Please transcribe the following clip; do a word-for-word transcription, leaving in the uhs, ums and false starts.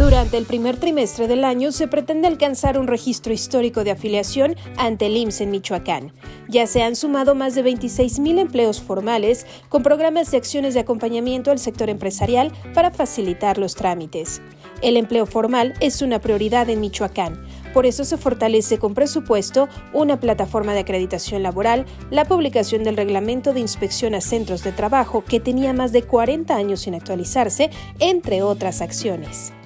Durante el primer trimestre del año se pretende alcanzar un registro histórico de afiliación ante el I M S S en Michoacán. Ya se han sumado más de veintiséis mil empleos formales con programas de acciones de acompañamiento al sector empresarial para facilitar los trámites. El empleo formal es una prioridad en Michoacán. Por eso se fortalece con presupuesto una plataforma de acreditación laboral, la publicación del reglamento de inspección a centros de trabajo que tenía más de cuarenta años sin actualizarse, entre otras acciones.